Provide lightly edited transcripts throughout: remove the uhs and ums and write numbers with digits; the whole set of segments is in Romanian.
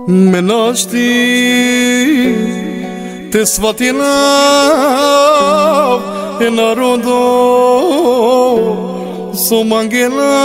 Me nashti te svatina e narodo so mangena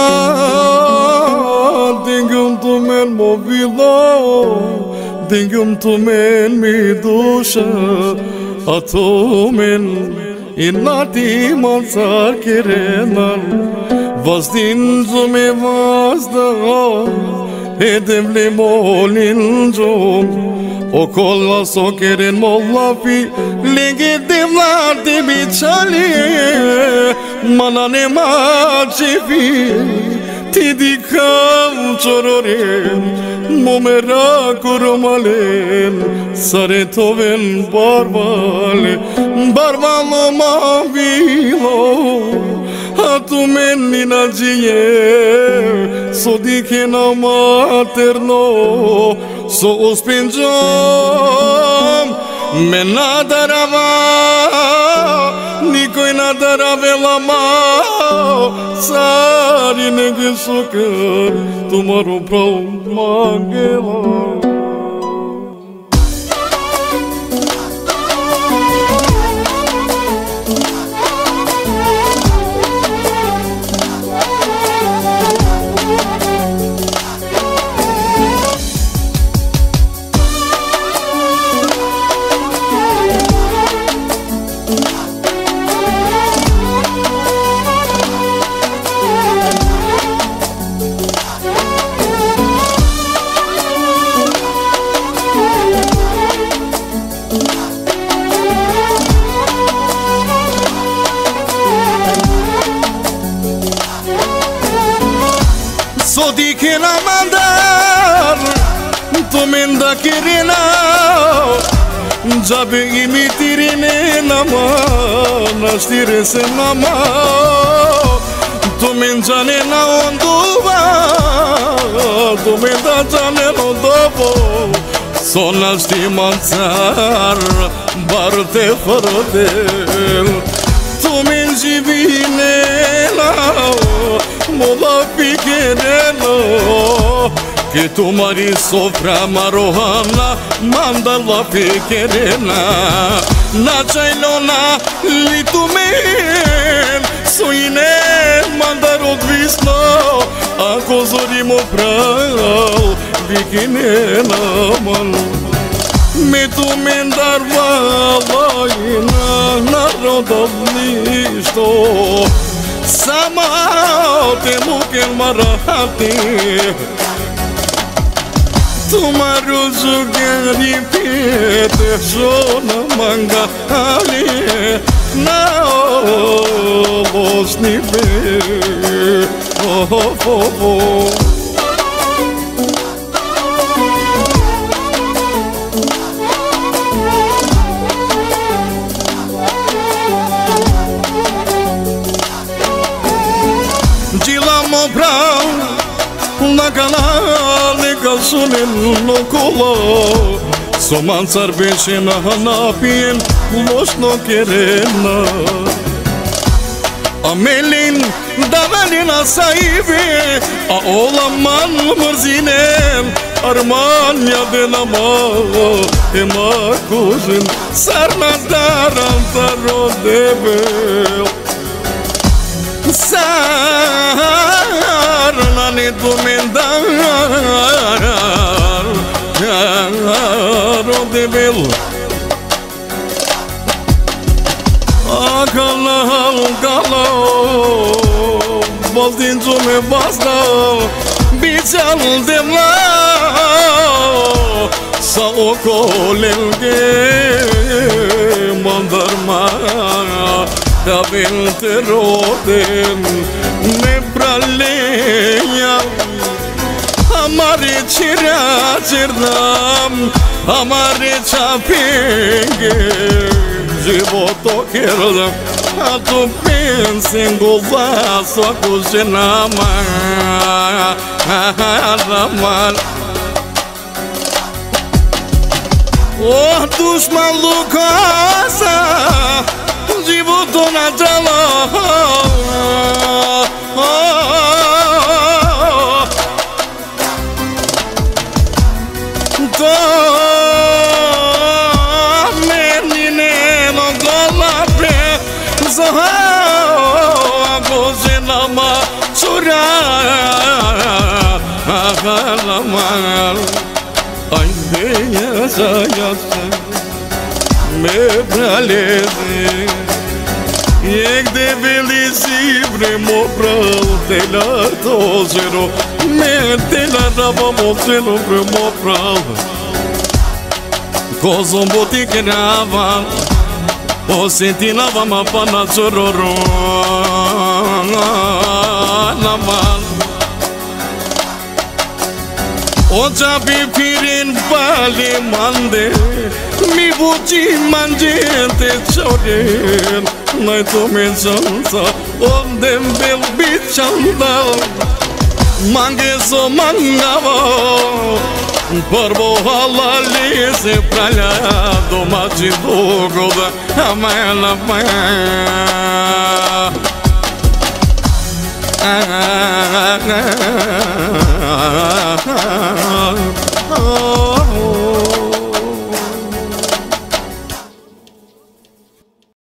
dingum tu men movilo dingum tu men mi dusha ato men inati mansar kerenan vazdin zume vazda edem limolin zum o kolla sokerin mollafi lege devlati bichali manane machifi ti dikam chororin momera kurumalen sare toven barbale barbalo mavilo tu menina gie so dike na materno so ospinjom me nadarava nikoj nadarave lama sari nege sokar tumaro prav magela So dike na mandar tu menda kirina jabe imitirine nama nashtire se nama tu menjane na onduva tu menda jane no dobo so nashti mansar barte fardel tu menjivine na mola piquereno que tu mari sofra marohana manda la piquerena na chailona litumen suine mandar odvisno a kozorimo prao vikinena manu me tu mendar valaina narodovništo sama te mukel marahati tumaru zugari pete zona manga ali na bosni be Gilamo brau na canale calçunen no colo so mansar beche na hanapien los no querena Amelin davalina saive a ola man murzinen Armania de nama e ma kuzin sarna daran taro debel Sarnane tu mendar de bel Akala Bozdin tu me basta Bichal de la Sa okolelge Mandar ma Tabel te roden ne praleja Amare chira chirnam Amare chapenge Životo kerdam A tu pensen govaso a kuženama Ramal Oh dušman lukasa Životo na džala to menine no golape zoha gozenama sura agalamal ay beya sayasa me braleze Ek de bellisi premo prao te la tosero me te la raba mozeno premo prao Kozo mboti kenava o senti lava ma pana zororo namal O chapi pirin pali mande mi buci manjete choren Noi tu menționța unde bel bichandal Mange so mangavo Porbo halali se pralja domaći dogoda Amela pa